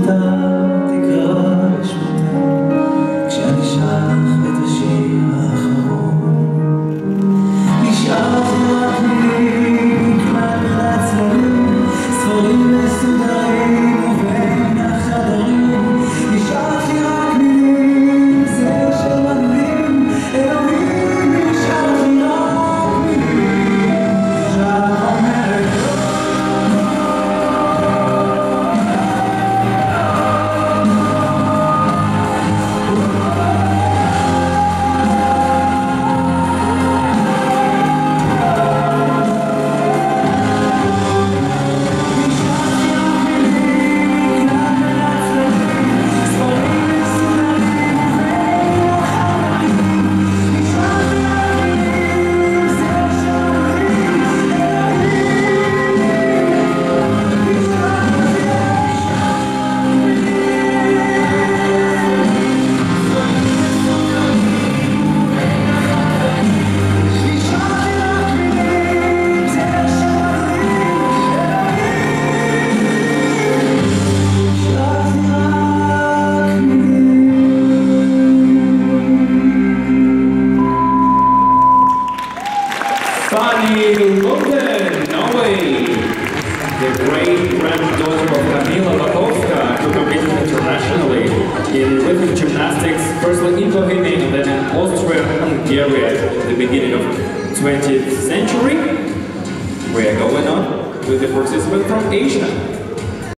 אותה, תקרא לשמותה, כשאני שלח את השיר האחרון. נשארתי רק מילים, נקלט לעצמאים, ספרים מסודרים ובין החדרים. נשארתי רק מילים, זה של מדהים, אלוהים, נשארתי רק מילים. שאת אומרת Fanny Lundgren, Norway, the great-granddaughter of Kamila Bakovska, who competed internationally in rhythm gymnastics, firstly in Bohemia and then in Austria-Hungary at the beginning of 20th century. We are going on with the participant from Asia.